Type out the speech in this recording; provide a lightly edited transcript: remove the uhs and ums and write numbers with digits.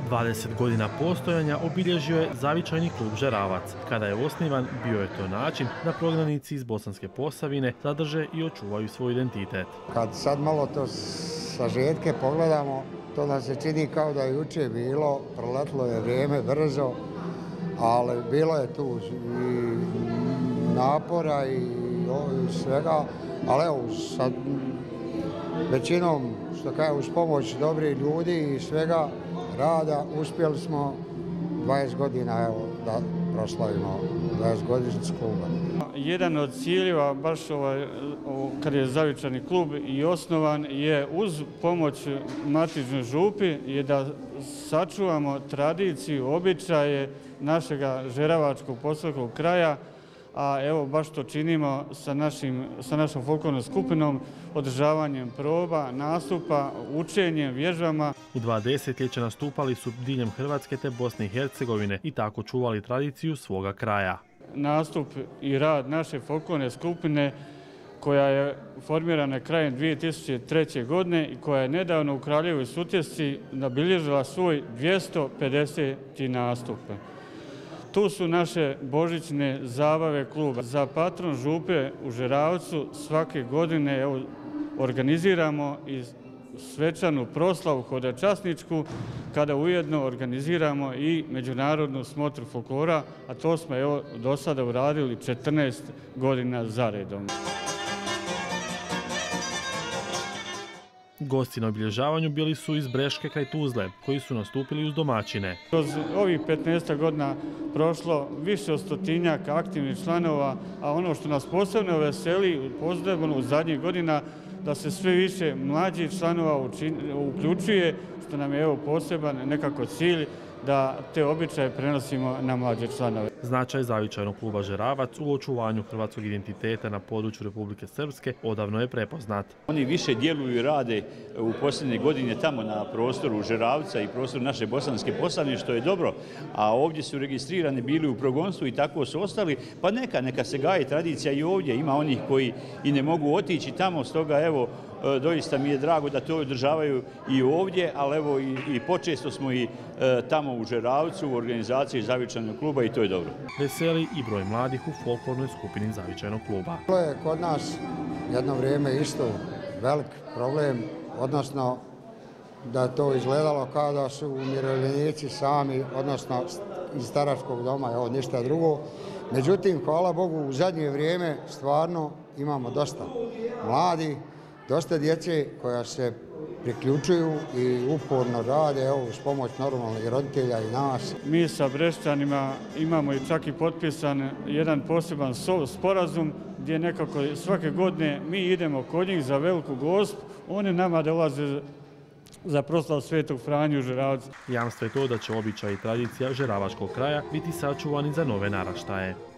20 godina postojanja obilježio je zavičajni klub Žeravac. Kada je osnivan, bio je to način da prognanici iz Bosanske Posavine zadrže i očuvaju svoj identitet. Kad sad malo to sažetke pogledamo, to nam se čini kao da je jučer bilo, proletlo je vrijeme brzo, ali bilo je tu i napora i svega, ali evo, sad većinom, što kaže, uz pomoć dobrih ljudi i svega rada, uspjeli smo 20 godina evo, da proslavimo 20 godišnjicu kluba. Jedan od ciljeva, baš kad je zavičajni klub i osnovan, je uz pomoć matičnoj župi je da sačuvamo tradiciju, običaje našega žeravačkog posavskog kraja, a evo baš to činimo sa našom folklornom skupinom, održavanjem proba, nastupa, učenjem, vježbama. U 2 desetljeća nastupali su diljem Hrvatske te Bosne i Hercegovine i tako čuvali tradiciju svoga kraja. Nastup i rad naše folklorne skupine koja je formirana krajem 2003. godine i koja je nedavno u Kraljevoj Sutjesci nabilježila svoj 250. nastup. Tu su naše božićne zabave kluba. Za patron župe u Žeravcu svake godine organiziramo i svečanu proslavu hodočasničku, kada ujedno organiziramo i međunarodnu smotru folklora, a to smo do sada uradili 14 godina zaredom. Gosti na obilježavanju bili su iz Breške kraj Tuzle, koji su nastupili uz domaćine. Kroz ovih 15 godina prošlo više od 100-tinjak aktivnih članova, a ono što nas posebno veseli u zadnjih godina da se sve više mlađih članova uključuje, što nam je poseban nekako cilj da te običaje prenosimo na mlađe članove. Značaj zavičajnog kluba Žeravac u očuvanju hrvatskog identiteta na području Republike Srpske odavno je prepoznat. Oni više djeluju i rade u posljednje godine tamo na prostoru Žeravca i prostoru naše Bosanske Posavine, što je dobro, a ovdje su registrirani bili u progonstvu i tako su ostali, pa neka se gaji tradicija i ovdje. Ima onih koji i ne mogu otići tamo, stoga evo, doista mi je drago da to održavaju i ovdje, ali evo i počesto smo i tamo u Žeravcu u organizaciji zavičajnog kluba i to je dobro. Veseli i broj mladih u folklornoj skupini zavičajnog kluba. To je kod nas jedno vrijeme isto velik problem, odnosno da to izgledalo kao da su umirovljenici sami, odnosno iz staračkog doma, evo ništa drugo. Međutim, hvala Bogu, u zadnje vrijeme stvarno imamo dosta mladih, dosta djece koja se priključuju i uporno rade, evo, uz pomoć normalno i roditelja i nas. Mi sa Brešćanima imamo i čak i potpisan jedan poseban sporazum gdje nekako svake godine mi idemo kod njih za Veliku Gospu, oni nama dolaze za proslavu Svetog Franju u Žeravcu. Jamstvo je to da će običaj i tradicija žeravačkog kraja biti sačuvani za nove naraštaje.